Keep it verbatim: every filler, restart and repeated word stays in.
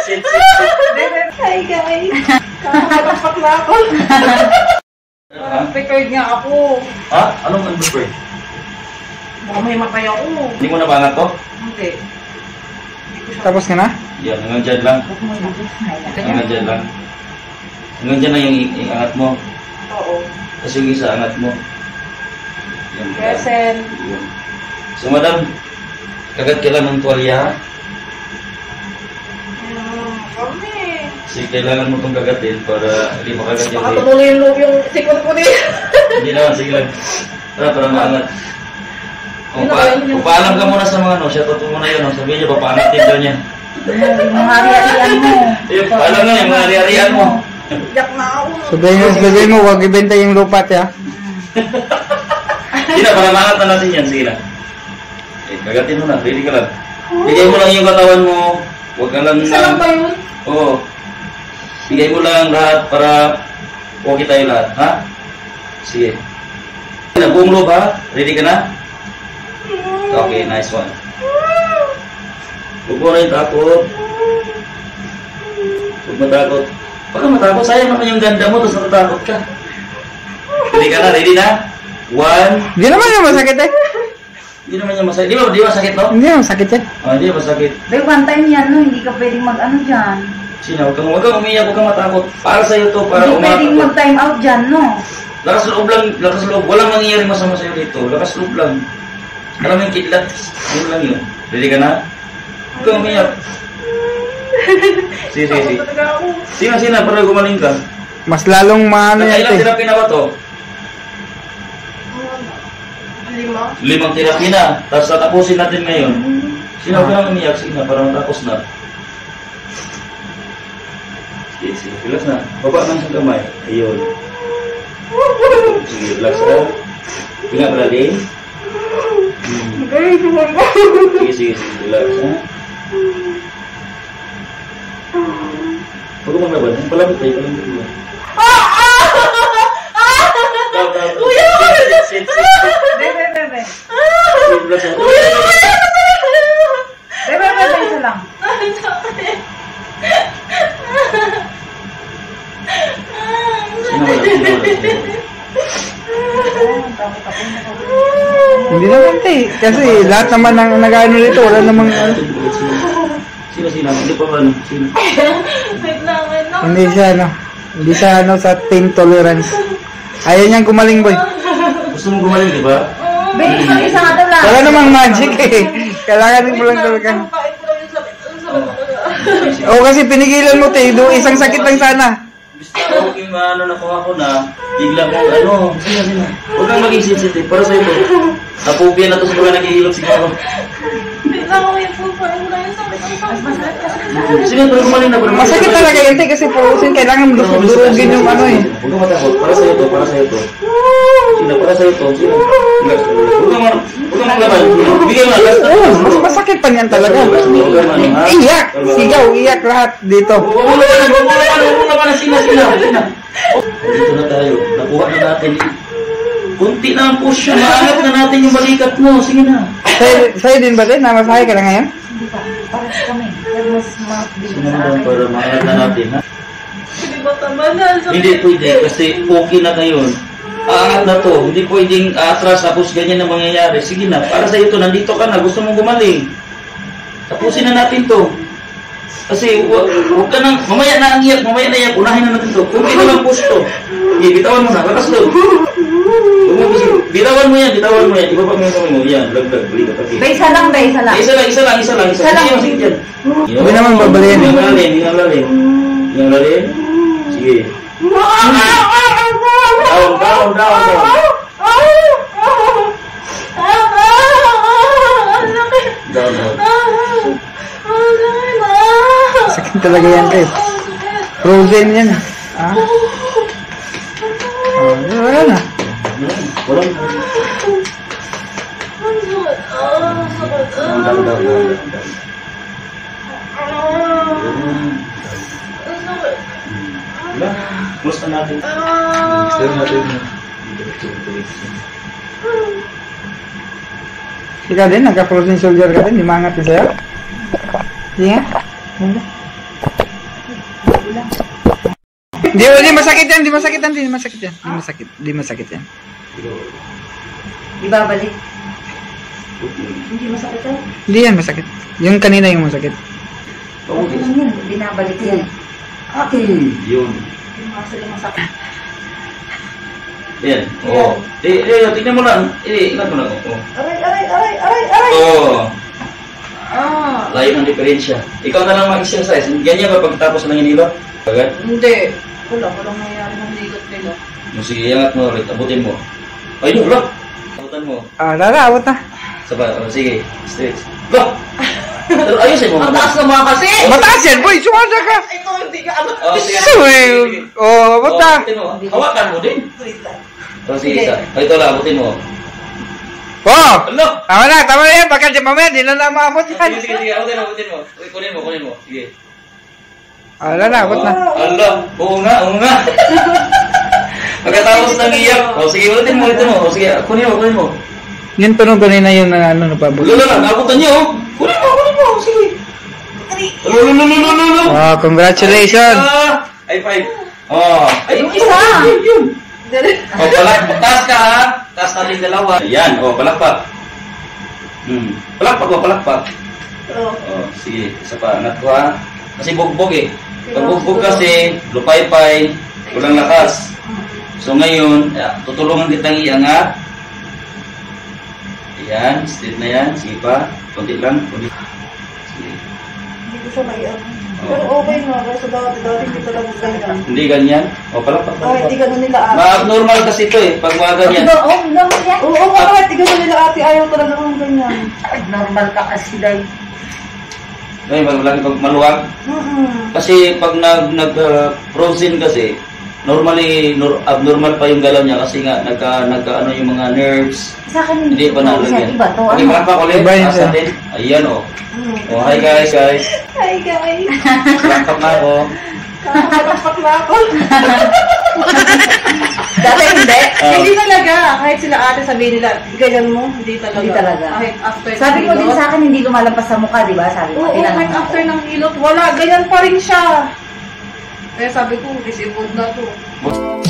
sit, sit, sit. Hi guys. Kakatapak na ako. Prepared nga ako. Ha? Anong unprepared? Baka may matay ako. Hindi mo nabangat to? Hindi. Tapos ka na? Yan, hanggang dyan lang. Hanggang dyan lang. Hanggang dyan lang yung iangat mo. Oo. Tapos yung isa angat mo. Yan. Present. Yan. So madam, kagat ka lang ng tuwalya. Hmm, kami. Kasi kailangan mo itong kagatin para hindi makagat yung Baka tumuloy yung loob yung sikot ko din. Hindi naman, sige lang. Para, para maangat. Kung, pa, kung paalam ka muna sa mga ano, siya totoo muna yun. Sabihin niya, papaangatin daw niya. Yung mga hari-harian mo. Yung paalam nga, yung mga hari-harian mo. Yak na ako. Sabihin mo, sabihin mo, huwag ibenta yung lupa ya. Sige na, para maangat na natin yan. Sige na. Eh, kagatin mo na, ready ka lang. Bigay mo lang yung katawan mo. Huwag ka lang... Isa lang ba yun? Oo. Bigay mo lang lahat para okay tayo lahat. Ha? Sige. Buong loob ha? Ready ka na? Okay, nice one. Huwag mo na yung takot. Huwag matakot. Baka matakot, sayang naman yung ganda mo, tapos natatakot ka. Ready ka na? Ready na? One. Hindi naman yung masakit eh. Hindi naman yung masakit. Di ba, di ba sakit no? Hindi naman masakit eh. Ah, hindi ba masakit? Pero one time yan, no? Hindi ka pwedeng mag-ano dyan. Sina, huwag kang, huwag kang umiyak, huwag kang matakot. Para sa'yo to, para Hindi pwedeng umatakot. mag-time out dyan, no? Lakas loob lang, lakas loob. Walang nangyayari masama sa'yo dito. Lakas loob lang. Alam mo yung kidlat? Yun lang yun. Ready ka na? Huwag kang umiyak. Sige, sige, sige. Sina, sina, para gumaling ka. Mas lalong maano yan Ilang eh. therapy na ba to? Lima. Limang therapy na. Tapos tatapusin natin ngayon. Sina, huwag ka lang umiyak. Sige na, para matapos na. Sige, sige. Relax na. Baba man sa kamay. Ayun. Sige, relax na. Tingnan pala din. Hmm. Sige, sige, sige. Relax ha. Huwag mo maglaban. Palambot tayo, palambot tayo. Daw, daw, daw. Sit, sit, sit. Bebe, bebe. Sit, relax na. Bebe, bebe, isa lang. Sino wala? Sino wala? Hindi naman eh. Kasi lahat naman ng nag-ano dito, wala namang ano. Sino, sino? Hindi pa ba ano? Sino? Wait lang, wait lang. Hindi siya ano. Hindi siya ano sa team tolerance. Ayaw niyang gumaling boy. Gusto mo gumaling, di ba? Bebe, isang isa nga daw lang. Wala namang magic eh. Kailangan mo lang talaga. Oo kasi pinigilan mo te. Isang sakit lang sana. Gusto ko yung ano na kuha ko na bigla mo ano. Sino, sino? Huwag kang maging sensitive. Para sa'yo to. Napupia na to sa mga nag-iilot siguro. Wait lang, wait po. Parang wala yung sakit. Ang masakit kasi. Sige, pero gumaling na. Pero Masakit talaga yun te kasi purusin kailangan durugin yung ano eh. Huwag kang matakot. Para sa'yo to. Para sa'yo to. Sino? Para sa'yo to. Sino? Relax. Huwag kang mag- huwag kang maglaban. Bigyan mo na. Last Oo, mas masakit pa niyan talaga. Iyak! Sigaw, iyak lahat dito. Huwag mo naman. Huwag mo naman. Huwag mo naman. Sina, sina. Sina. Dito na tayo. Nakuha na natin. Kunti na ang push yun. Maangat na natin yung balikat mo. Sige na. Sa'yo, sa'yo din ba din? Namasahe ka na ngayon? Hindi pa. Para sa kami. Pero mas mabilis Sino sa naman akin. para maangat na natin, ha? Hindi ba tama na? Hindi pwede kasi okay na kayo. Aangat na to. Hindi pwedeng atras tapos ganyan na mangyayari. Sige na. Para sa ito, nandito ka na. Gusto mong gumaling. Tapusin na natin to. Kasi huwag huwag ka nang, mamaya na ang iyak, mamaya na iyak, unahin na natin to. Kung ito lang push to. Okay, bitawan mo na. Lakas to. Bitawan mo yan, bitawan mo yan. Ibaba mo yung kamay mo. Yan, laglag. Balikat. Okay. Ba, isa lang, ba, isa lang. Isa lang, isa lang, isa lang. Isa Isa lang. lang. Sige, yan. Huwag naman babaliin. Yung lalim, yung lalim. Yung lalim. Sige. Down, down, down, down. Down, down. Sakit talaga yan te. Frozen yan. Ah? Oh, wala na. Walang. Down, down, down, down, down. Wala. Close na natin. Close natin. Ikaw din, nagka-frozen soldier ka din. Limangat din sa'yo. Sige nga. Di, di masakit yan, di masakit yan, di masakit yan. Di masakit, di masakit yan. Ibabalik. Hindi masakit yan. Hindi yan masakit. Yung kanina yung masakit. Okay lang yan. Binabalik yan. Yun. Yung mga sila masakit. Yan. Oo. Eh, eh, tingnan mo lang. Eh, ingat mo lang. Oo. Aray, aray, aray, aray, aray! Oo. Ah. Layo ng diferensya. Ikaw na lang mag-exercise. Ganyan ba pagkatapos ng inilot? Agad? Hindi. Wala, walang nangyayari ng ligot nila. O, sige, iangat mo ulit. Abutin mo. Ay, yun, lock. Abutan mo. Ah, lala, awat na. Sabay. O, sige. Stretch. Lock! Pero ayusin mo. Ang taas naman kasi! Mataas yan, boy! Sumada ka! Ito, hindi ka ano. Oh, sige. Suwi! Oh, awat na. abutin mo. Hawakan mo din. Wait lang. O, sige, isa. O, ito lang. Abutin mo. Oh! Lock! Tama na, tama na yan. Baka di mamaya, di na na maabot Sige, yan. sige, sige. Abutin mo, abutin mo. Uy, kunin mo, kunin mo. Sige. Ah, lala, awat na. Allah, oo nga, oo nga. Pagkatapos ng iyak. O, sige, ulitin mo, ulitin mo. O, sige, kunin mo, kunin mo. Yun pa nung kanina yung na, ano, napabot. Lolo lang, nabutan niyo. oh. Kunin mo, kunin mo. Sige. Lolo, lolo, lolo, lolo. Oh, congratulations! Ah, high five. Oh, ay, Yung isa. Yun, yun. O, palak, taas ka ha. Taas natin dalawa. Ayan, o, palakpak. Hmm, palakpak o, palakpak. Oo. O, sige, isa pa. Angat ko ha. Kasi bugbog eh. Pag bugbog kasi, lupay-pay, walang lakas. So ngayon, ah, tutulungan kitang iangat. Ayan, straight na yan. Sige pa. Kunti lang. Kunti. Sige. Hindi ko siya may ano. Pero okay na. Kasi dati, dati hindi talaga ganyan. Hindi ganyan. O, palakpak. Kahit di ganun nila ate. Ma-abnormal kasi ito eh. Pag mga ganyan. Oo, normal yan. Oo, oo, kahit di ganun nila ate. Ayaw talaga ng ganyan. Normal ka kasi dahil. Ngayon, pag lagi pag maluwag. Mm-mm. Kasi pag nag, nag uh, frozen kasi, normally nor, abnormal pa yung galaw niya kasi nga nagka, nagka ano yung mga nerves. Sa akin Hindi pa nalagyan. Iba to. Okay, Ano? palakpak ulit. Iba yun Taas siya. natin. Ayan o. Mm. Oh, hi guys, guys. Hi guys. Palakpak na ako. Kakapalakpak na ako. Dati hindi. Ah. Hindi talaga. Kahit sila ate sabihin nila, ganyan mo, hindi talaga. Hindi talaga. Kahit after Sabi ng ko din hilot. sa akin, hindi lumalampas sa mukha, di ba? Sabi ko, Oo, tinanong kahit ko. after ng hilot, wala. Ganyan pa rin siya. Kaya sabi ko, disabled na to.